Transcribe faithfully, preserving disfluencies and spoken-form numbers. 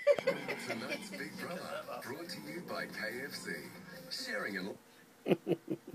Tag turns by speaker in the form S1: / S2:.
S1: Tonight's Big Brother, brought to you by K F C. Sharing and